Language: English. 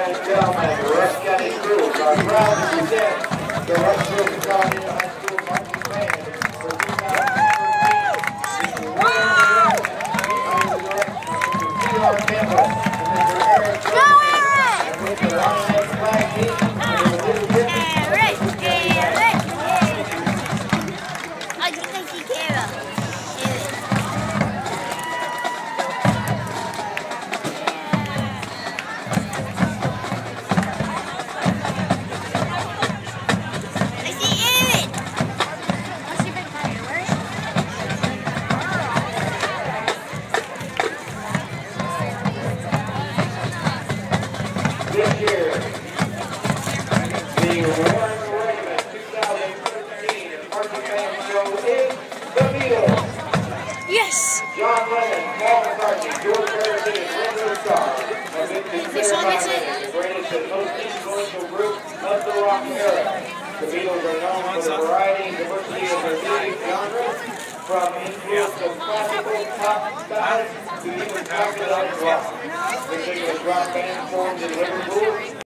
and gentlemen, the Rush County Schools are proud to present the Rushville Consolidated High School Marching Band for 2013. The winner under the direction of Mr. T.R. Campbell and Mr. Eric Johnson, and with the Lions flag team and the Little District. I just think she cares. This year, the Warren Raymond 2013 Marching Band Show is the Beatles. Yes! John Lennon, Paul McCartney, George Harrison, and Ringo Starr have been considered by many the greatest and most influential group of the rock era. The Beatles are known for the variety and diversity of their music genres, from influence of classical pop styles to even popular rock. The biggest rock band formed in Liverpool